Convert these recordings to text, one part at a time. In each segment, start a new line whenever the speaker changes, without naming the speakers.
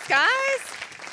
Thanks, guys.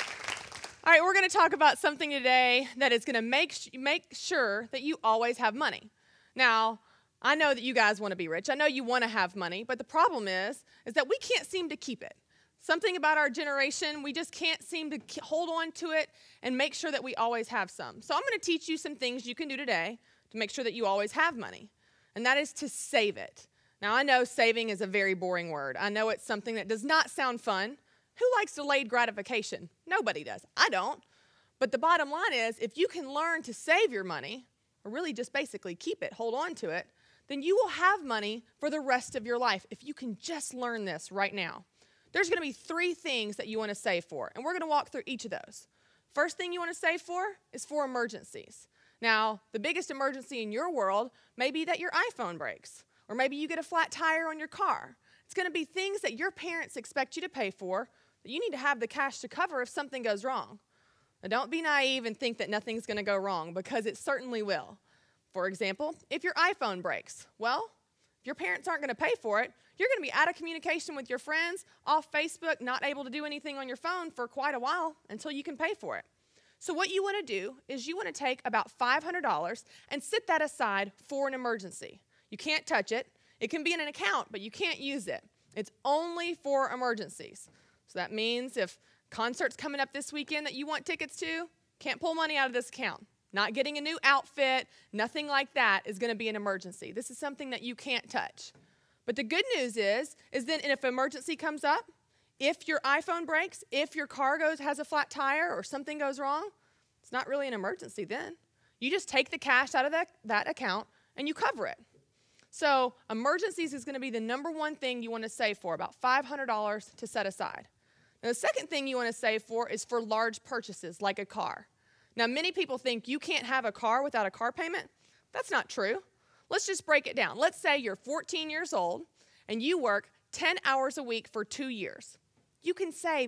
All right, we're going to talk about something today that is going to make sure that you always have money. Now, I know that you guys want to be rich. I know you want to have money, but the problem is that we can't seem to keep it. Something about our generation, we just can't seem to hold on to it and make sure that we always have some. So I'm going to teach you some things you can do today to make sure that you always have money, and that is to save it. Now, I know saving is a very boring word. I know it's something that does not sound fun. Who likes delayed gratification? Nobody does. I don't. But the bottom line is, if you can learn to save your money, or really just basically keep it, hold on to it, then you will have money for the rest of your life if you can just learn this right now. There's going to be 3 things that you want to save for, and we're going to walk through each of those. First thing you want to save for is for emergencies. Now, the biggest emergency in your world may be that your iPhone breaks, or maybe you get a flat tire on your car. It's going to be things that your parents expect you to pay for that you need to have the cash to cover if something goes wrong. Now, don't be naive and think that nothing's going to go wrong, because it certainly will. For example, if your iPhone breaks, well, if your parents aren't going to pay for it, you're going to be out of communication with your friends, off Facebook, not able to do anything on your phone for quite a while until you can pay for it. So what you want to do is you want to take about $500 and set that aside for an emergency. You can't touch it. It can be in an account, but you can't use it. It's only for emergencies. So that means if concert's coming up this weekend that you want tickets to, can't pull money out of this account. Not getting a new outfit, nothing like that is going to be an emergency. This is something that you can't touch. But the good news is then if an emergency comes up, if your iPhone breaks, if your car has a flat tire or something goes wrong, it's not really an emergency then. You just take the cash out of that account and you cover it. So emergencies is going to be the number one thing you want to save for, about $500 to set aside. Now, the second thing you want to save for is for large purchases like a car. Now, many people think you can't have a car without a car payment. That's not true. Let's just break it down. Let's say you're 14 years old and you work 10 hours a week for 2 years. You can save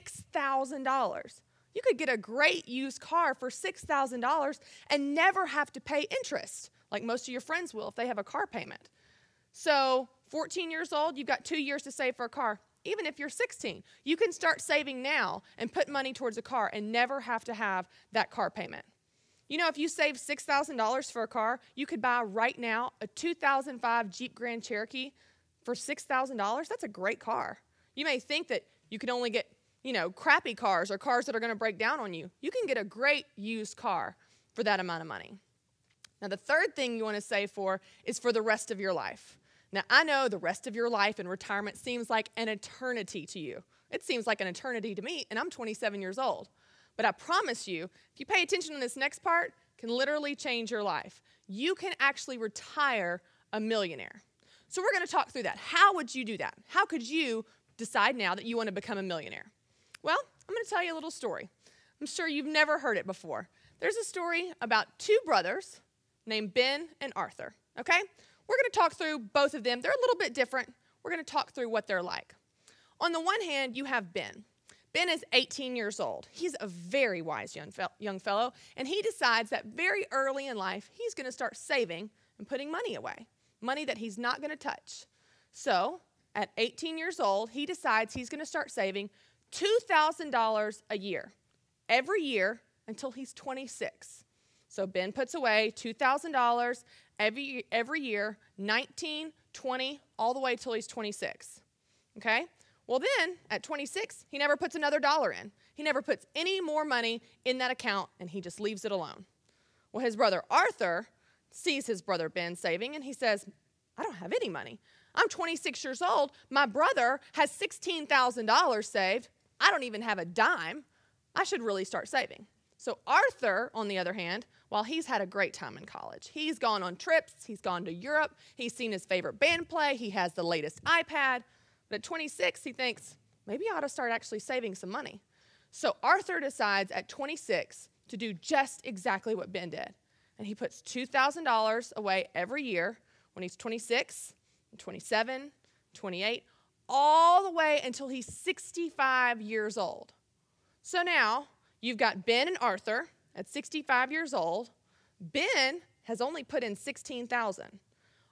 $6,000. You could get a great used car for $6,000 and never have to pay interest, like most of your friends will if they have a car payment. So 14 years old, you've got 2 years to save for a car. Even if you're 16, you can start saving now and put money towards a car and never have to have that car payment. You know, if you save $6,000 for a car, you could buy right now a 2005 Jeep Grand Cherokee for $6,000. That's a great car. You may think that you can only get, crappy cars or cars that are going to break down on you. You can get a great used car for that amount of money. Now, the third thing you want to save for is for the rest of your life. Now, I know the rest of your life in retirement seems like an eternity to you. It seems like an eternity to me, and I'm 27 years old. But I promise you, if you pay attention to this next part, it can literally change your life. You can actually retire a millionaire. So we're going to talk through that. How would you do that? How could you decide now that you want to become a millionaire? Well, I'm going to tell you a little story. I'm sure you've never heard it before. There's a story about 2 brothers named Ben and Arthur, okay? We're going to talk through both of them. They're a little bit different. We're going to talk through what they're like. On the one hand, you have Ben. Ben is 18 years old. He's a very wise young fellow, and he decides that very early in life, he's going to start saving and putting money away, money that he's not going to touch. So at 18 years old, he decides he's going to start saving $2,000 a year, every year until he's 26. So Ben puts away $2,000 every year, 19, 20, all the way till he's 26, okay? Well then, at 26, he never puts another dollar in. He never puts any more money in that account, and he just leaves it alone. Well, his brother Arthur sees his brother Ben saving, and he says, I don't have any money. I'm 26 years old. My brother has $16,000 saved. I don't even have a dime. I should really start saving. So Arthur, on the other hand, while he's had a great time in college, he's gone on trips, he's gone to Europe, he's seen his favorite band play, he has the latest iPad, but at 26, he thinks, maybe I ought to start actually saving some money. So Arthur decides at 26 to do just exactly what Ben did. And he puts $2,000 away every year when he's 26, 27, 28, all the way until he's 65 years old. So now, you've got Ben and Arthur at 65 years old. Ben has only put in $16,000.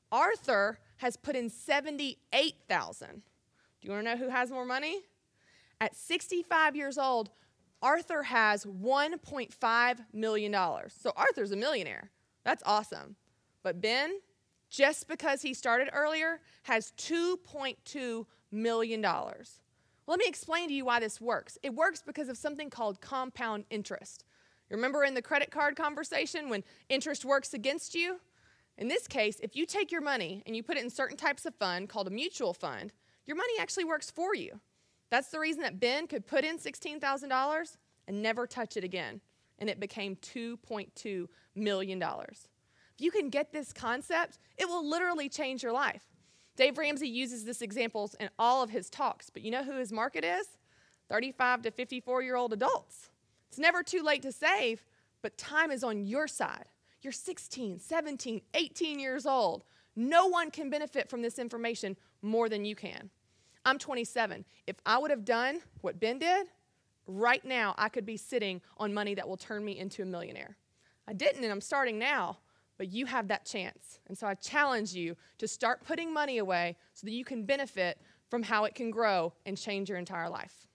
Arthur has put in $78,000. Do you want to know who has more money? At 65 years old, Arthur has $1.5 million. So Arthur's a millionaire. That's awesome. But Ben, just because he started earlier, has $2.2 million. Well, let me explain to you why this works. It works because of something called compound interest. You remember in the credit card conversation when interest works against you? In this case, if you take your money and you put it in certain types of fund called a mutual fund, your money actually works for you. That's the reason that Ben could put in $16,000 and never touch it again, and it became $2.2 million. If you can get this concept, it will literally change your life. Dave Ramsey uses this example in all of his talks, but you know who his market is? 35 to 54-year-old adults. It's never too late to save, but time is on your side. You're 16, 17, 18 years old. No one can benefit from this information more than you can. I'm 27. If I would have done what Ben did, right now I could be sitting on money that will turn me into a millionaire. I didn't, and I'm starting now, but you have that chance. And so I challenge you to start putting money away so that you can benefit from how it can grow and change your entire life.